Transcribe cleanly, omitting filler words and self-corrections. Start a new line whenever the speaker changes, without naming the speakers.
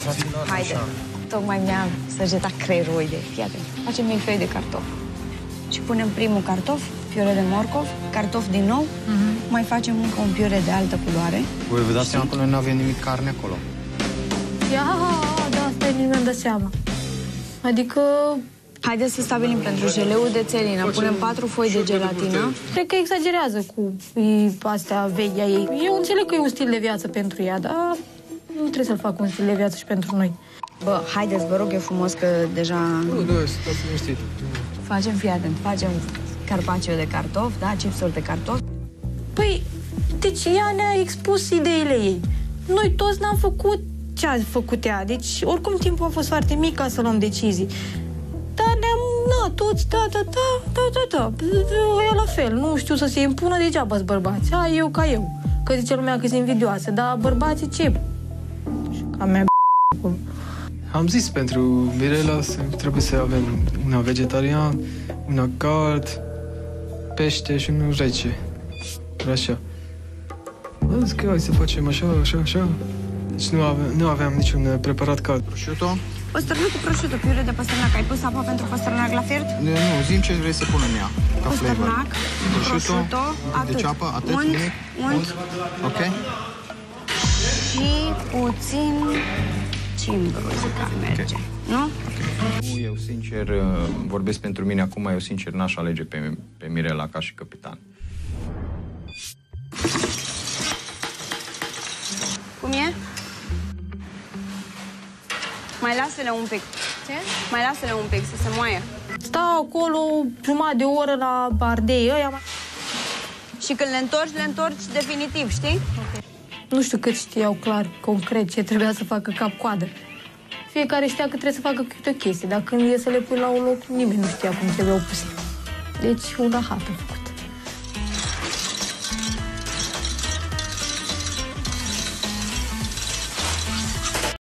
Haide, tocmai mi-a săgetat creierul o idee. Fii atent, facem milfei de cartofi. Și punem primul cartof, piure de morcov, cartof din nou, mai facem încă un piure de altă culoare.
Voi vă dați seama că noi nu avem nimic carne acolo.
Ia, da, asta e nimeni dă seama. Adică...
Haideți să stabilim pentru jeleul de țelină. Punem 4 foi de gelatină.
Cred că exagerează cu astea vechi a ei. Eu înțeleg că e un stil de viață pentru ea, dar nu trebuie să-l fac un stil de viață și pentru noi.
Bă, haideți, vă rog eu frumos, că deja...
Nu, stați liniștit.
Facem, fii atent, facem carpaccio de cartofi, da, chipsuri de cartofi.
Păi, deci ea ne-a expus ideile ei. Noi toți n-am făcut ce a făcut ea. Deci, oricum, timpul a fost foarte mic ca să luăm decizii. Dar ne-am, toți, da. E la fel, nu știu să se impună degeaba-s bărbați. Eu ca eu. Că zice lumea că sunt invidioasă, dar bărbații ce? Ca mea
Am zis pentru Mirela trebuie să avem una vegetarian, una cald, pește și unul rece. Așa. Am zis că hai să facem așa. Deci nu aveam niciun preparat cald.
Prosciutto?
Păstărnac cu prosciutto, piure de păstărnac. Ai pus apă pentru păstărnac la fiert?
Nu, zi-mi ce vrei să pun în ea. Ca
Păstărnac, prosciutto, atât.
Deci apă, atât, nimic?
Unt.
Ok.
Și puțin cimbru, zic că merge. Okay. Nu?
Okay. Eu, sincer, vorbesc pentru mine acum, eu, sincer, n-aș alege pe Mirela ca și capitan.
Cum e? Mai lasă-le un pic. Ce? Mai lasă-le un pic, să se moaie.
Stau acolo jumătate de oră la ardei ăia.
Și când le întorci definitiv, știi?
Okay. Nu știu cât știau clar, concret, ce trebuia să facă cap-coadă. Fiecare știa că trebuie să facă câte o chestie, dar când e să le pui la un loc, nimeni nu știa cum trebuiau puse. Deci, un rahat a făcut.